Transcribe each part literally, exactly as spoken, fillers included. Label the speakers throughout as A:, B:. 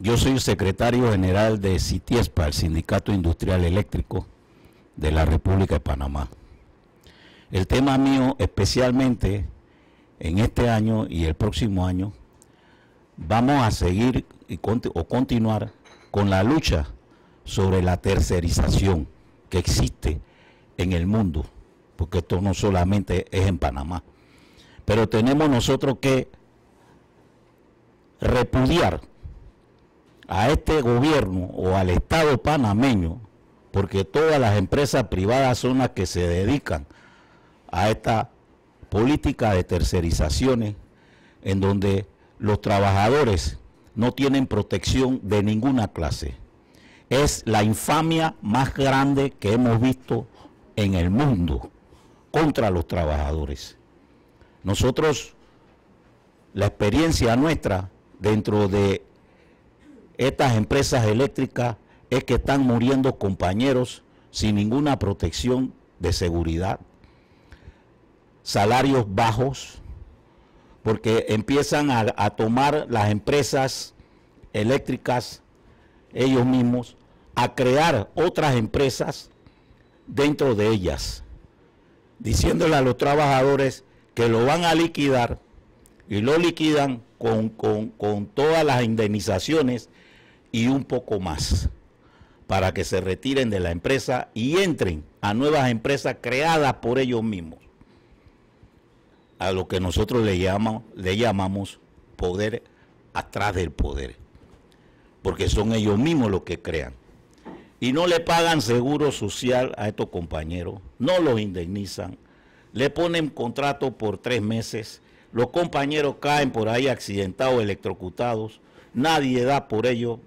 A: Yo soy el secretario general de CITIESPA, el Sindicato Industrial Eléctrico de la República de Panamá. El tema mío, especialmente en este año y el próximo año, vamos a seguir y conti- o continuar con la lucha sobre la tercerización que existe en el mundo, porque esto no solamente es en Panamá, pero tenemos nosotros que repudiar a este gobierno o al Estado panameño, porque todas las empresas privadas son las que se dedican a esta política de tercerizaciones, en donde los trabajadores no tienen protección de ninguna clase. Es la infamia más grande que hemos visto en el mundo contra los trabajadores. Nosotros, la experiencia nuestra dentro de estas empresas eléctricas es que están muriendo compañeros sin ninguna protección de seguridad, salarios bajos, porque empiezan a, a tomar las empresas eléctricas ellos mismos, a crear otras empresas dentro de ellas, diciéndole a los trabajadores que lo van a liquidar y lo liquidan con, con, con todas las indemnizaciones y un poco más, para que se retiren de la empresa y entren a nuevas empresas creadas por ellos mismos, a lo que nosotros le llamamos, le llamamos poder atrás del poder, porque son ellos mismos los que crean. Y no le pagan seguro social a estos compañeros, no los indemnizan, le ponen contrato por tres meses, los compañeros caen por ahí accidentados, electrocutados, nadie da por ellos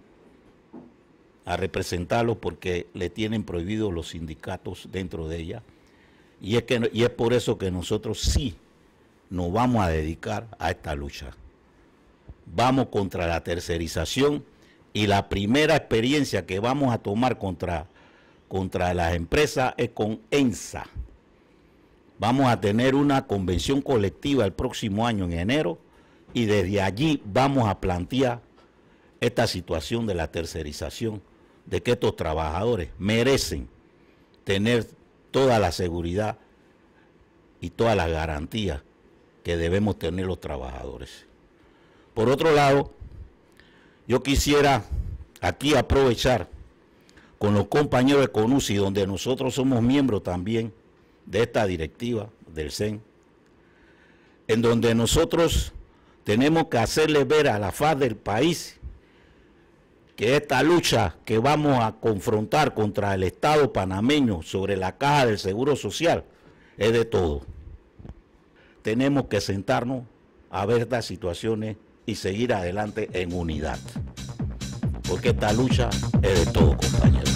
A: a representarlos porque le tienen prohibidos los sindicatos dentro de ella. Y es, que, y es por eso que nosotros sí nos vamos a dedicar a esta lucha. Vamos contra la tercerización y la primera experiencia que vamos a tomar contra, contra las empresas es con ENSA. Vamos a tener una convención colectiva el próximo año en enero y desde allí vamos a plantear esta situación de la tercerización, de que estos trabajadores merecen tener toda la seguridad y toda la garantía que debemos tener los trabajadores. Por otro lado, yo quisiera aquí aprovechar con los compañeros de CONUSI, donde nosotros somos miembros también de esta directiva del C E N, en donde nosotros tenemos que hacerle ver a la faz del país que esta lucha que vamos a confrontar contra el Estado panameño sobre la caja del Seguro Social es de todo. Tenemos que sentarnos a ver estas situaciones y seguir adelante en unidad, porque esta lucha es de todo, compañeros.